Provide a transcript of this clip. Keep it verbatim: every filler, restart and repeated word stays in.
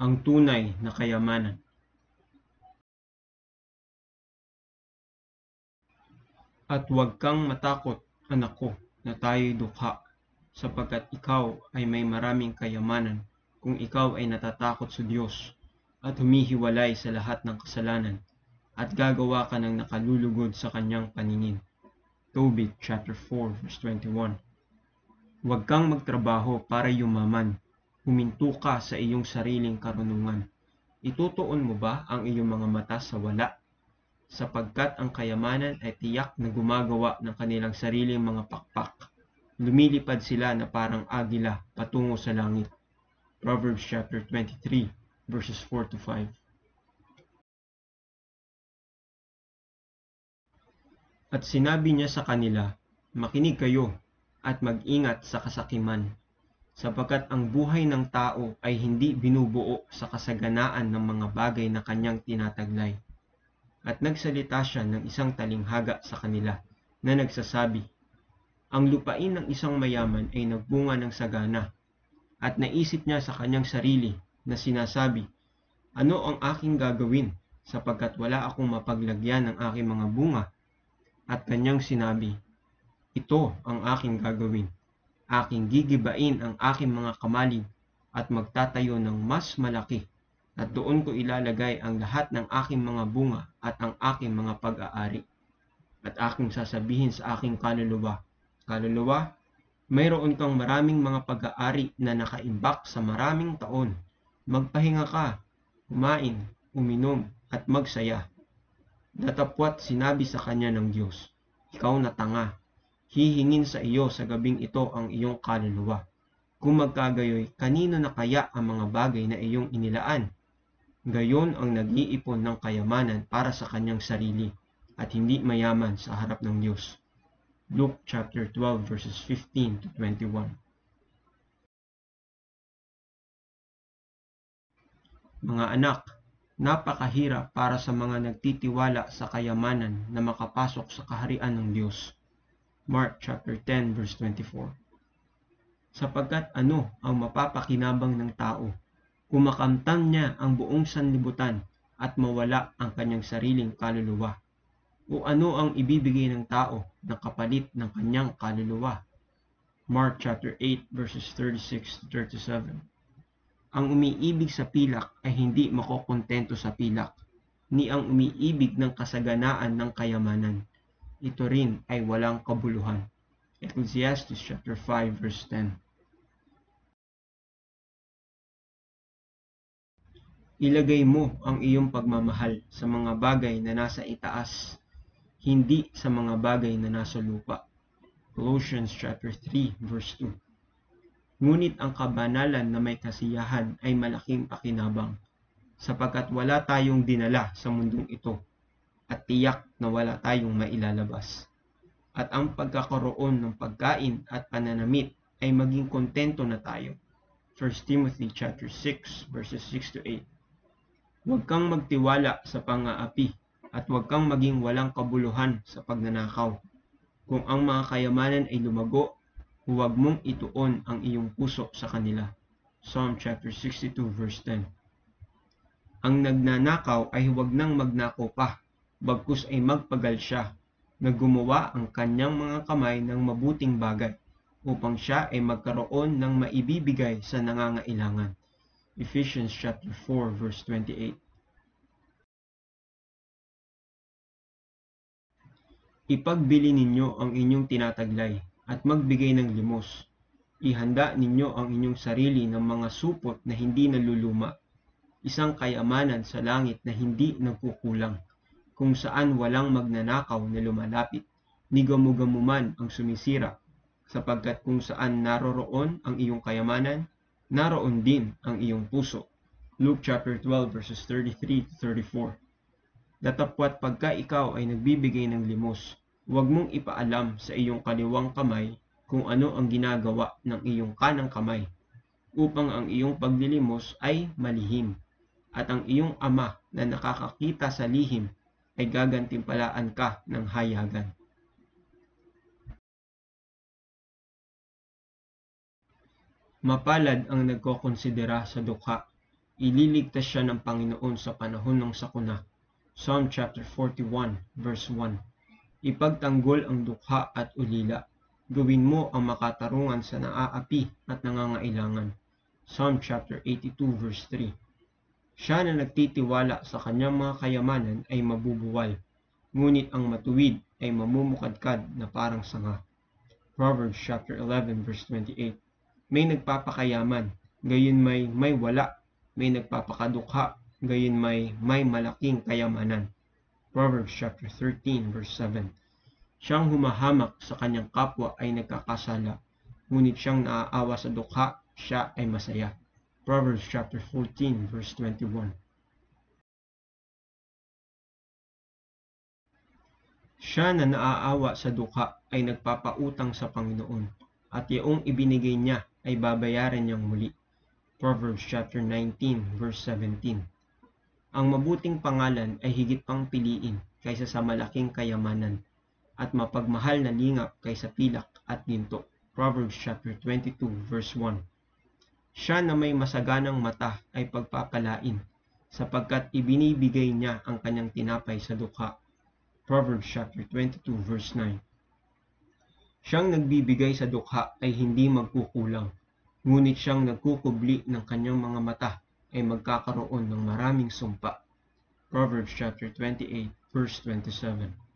ang tunay na kayamanan. At huwag kang matakot, anak ko, na tayo'y dukha, sapagkat ikaw ay may maraming kayamanan kung ikaw ay natatakot sa Diyos at humihiwalay sa lahat ng kasalanan at gagawa ka ng nakalulugod sa kanyang paningin. Tobit chapter four verse twenty-one. Huwag kang magtrabaho para yumaman. Huminto ka sa iyong sariling karunungan. Itutuon mo ba ang iyong mga mata sa wala? Sapagkat ang kayamanan ay tiyak na gumagawa ng kanilang sariling mga pakpak. Lumilipad sila na parang agila patungo sa langit. Proverbs chapter twenty-three verses four to five. At sinabi niya sa kanila, makinig kayo at mag-ingat sa kasakiman, sapagkat ang buhay ng tao ay hindi binubuo sa kasaganaan ng mga bagay na kanyang tinataglay. At nagsalita siya ng isang talinghaga sa kanila na nagsasabi, ang lupain ng isang mayaman ay nagbunga ng sagana, at naisip niya sa kanyang sarili na sinasabi, ano ang aking gagawin sapagkat wala akong mapaglagyan ng aking mga bunga? At kanyang sinabi, ito ang aking gagawin. Aking gigibain ang aking mga kamalig at magtatayo ng mas malaki. At doon ko ilalagay ang lahat ng aking mga bunga at ang aking mga pag-aari. At aking sasabihin sa aking kaluluwa, kaluluwa, mayroon kang maraming mga pag-aari na nakaimbak sa maraming taon. Magpahinga ka, kumain, uminom, at magsaya. Datapwat sinabi sa kanya ng Diyos, ikaw na tanga, hihingin sa iyo sa gabing ito ang iyong kaluluwa. Kung magkagayoy, kanino na kaya ang mga bagay na iyong inilaan? Gayon ang nag-iipon ng kayamanan para sa kanyang sarili at hindi mayaman sa harap ng Diyos. Luke chapter twelve verses fifteen to twenty-one. Mga anak, napakahirap para sa mga nagtitiwala sa kayamanan na makapasok sa kaharian ng Diyos. Mark chapter ten verse twenty-four. Sapagkat ano ang mapapakinabang ng tao kung makamtan niya ang buong sanlibutan at mawala ang kanyang sariling kaluluwa? O ano ang ibibigay ng tao na kapalit ng kanyang kaluluwa? Mark chapter eight verses thirty-six to thirty-seven. Ang umiibig sa pilak ay hindi makokontento sa pilak, ni ang umiibig ng kasaganaan ng kayamanan. Ito rin ay walang kabuluhan. Ecclesiastes chapter five verse ten. Ilagay mo ang iyong pagmamahal sa mga bagay na nasa itaas, hindi sa mga bagay na nasa lupa. Colossians chapter three verse two. Ngunit ang kabanalan na may kasiyahan ay malaking pakinabang, sapagkat wala tayong dinala sa mundong ito, at tiyak na wala tayong mailalabas. At ang pagkakaroon ng pagkain at pananamit ay maging kontento na tayo. First Timothy chapter six verses six to eight. Huwag kang magtiwala sa pang-aapi at huwag kang maging walang kabuluhan sa pagnanakaw. Kung ang mga kayamanan ay lumago, huwag mong ituon ang iyong puso sa kanila. Psalm chapter sixty-two verse ten. Ang nagnanakaw ay huwag nang magnakaw pa, bagkus ay magpagal siya, na gumawa ang kanyang mga kamay ng mabuting bagay, upang siya ay magkaroon ng maibibigay sa nangangailangan. Ephesians chapter four verse twenty-eight. Ipagbili ninyo ang inyong tinataglay at magbigay ng limos. Ihanda ninyo ang inyong sarili ng mga supot na hindi naluluma, isang kayamanan sa langit na hindi nagkukulang, kung saan walang magnanakaw na lumalapit, ni gamu-gamuman ang sumisira, sapagkat kung saan naroroon ang iyong kayamanan, naroon din ang iyong puso. Luke chapter twelve verses thirty-three to thirty-four. Datapwat pagka ikaw ay nagbibigay ng limos, huwag mong ipaalam sa iyong kaliwang kamay kung ano ang ginagawa ng iyong kanang kamay, upang ang iyong paglilimos ay malihim, at ang iyong ama na nakakakita sa lihim ay gagantimpalaan ka ng hayagan. Mapalad ang nagkokonsidera sa dukha, Ililigtas siya ng Panginoon sa panahon ng sakuna. Psalm chapter forty-one, verse one. Ipagtanggol ang dukha at ulila. Gawin mo ang makatarungan sa naaapi at nangangailangan. Psalm chapter eighty-two, verse three. Siya na nagtitiwala sa kanyang mga kayamanan ay mabubuwal, ngunit ang matuwid ay mamumukadkad na parang sanga. Proverbs chapter eleven, verse twenty-eight. May nagpapakayaman, gayon may may wala. May nagpapakadukha, gayon may may malaking kayamanan. Proverbs chapter thirteen, verse seven. Siyang humahamak sa kanyang kapwa ay nagkakasala, ngunit siyang naaawa sa dukha, siya ay masaya. Proverbs chapter fourteen, verse twenty-one. Siya na naaawa sa dukha ay nagpapautang sa Panginoon, at yaong ibinigay niya ay babayaran niyang muli. Proverbs chapter nineteen, verse seventeen. Ang mabuting pangalan ay higit pang piliin kaysa sa malaking kayamanan, at mapagmahal na lingap kaysa pilak at ginto. Proverbs chapter twenty-two, verse one. Siya na may masaganang mata ay pagpapalain, sapagkat ibinibigay niya ang kanyang tinapay sa dukha. Proverbs chapter twenty-two, verse nine. Siyang nagbibigay sa dukha ay hindi magkukulang, ngunit siyang nagkukubli ng kanyang mga mata ay magkakaroon ng maraming sumpa. Proverbs chapter twenty-eight, verse twenty-seven.